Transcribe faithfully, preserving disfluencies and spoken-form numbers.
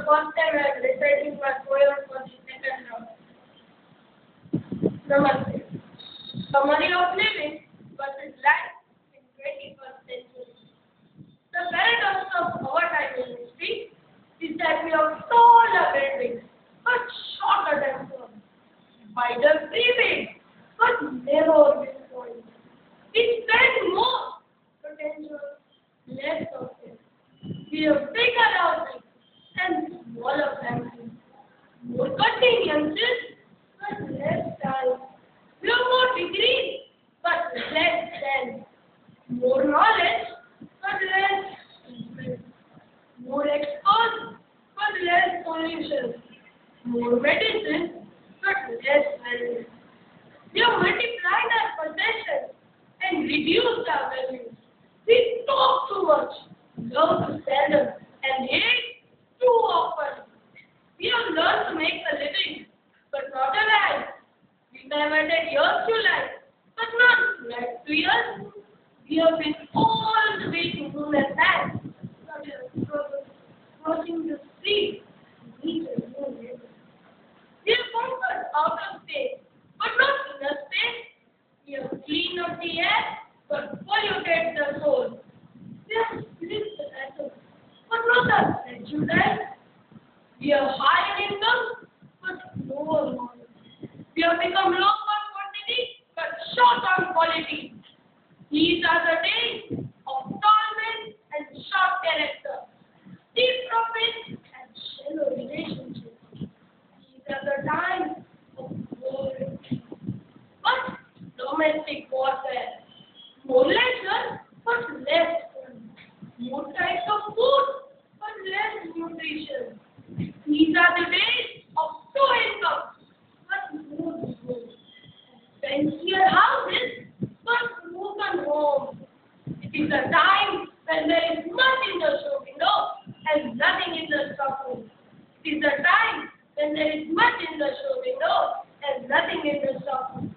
first time I am reciting my poem for the second round. Namaste. Summary of living versus life in twenty-first century. The paradox of our time in history is that we have taller buildings but shorter than sun, wider freeways but narrower viewpoints. We spend more potential, less of it. We have bigger houses and smaller families, more conveniences but less time. We have more degrees but less sense, more knowledge but less interest, more experts but less solutions, more medicine but less wellness. We have multiplied our possessions and reduced our values. We talk too much, love to seldom, and hate too often. We have learned to make a living, but not a life. We have added years to life, but not life to years. We have been all the way to moon and back, but we have struggled crossing the street to reach a new level. We have conquered outer space, but not inner space. We have cleaned up the air, but polluted the soul. We have split the atom, but not the prejudice. We have higher income, but lower knowledge. We have become long on quantity, but short on quality. These are the days of tall men and short character, deep profit and shallow relationships. These are the times of war and peace. But domestic warfare, more leisure, but less fun. More types of food, but less nutrition. These are the days of two incomes, but more gold. Fancier houses, but broken homes. It is a time when there is much in the show window and nothing in the stock room. It is a time when there is much in the show window and nothing in the stock room.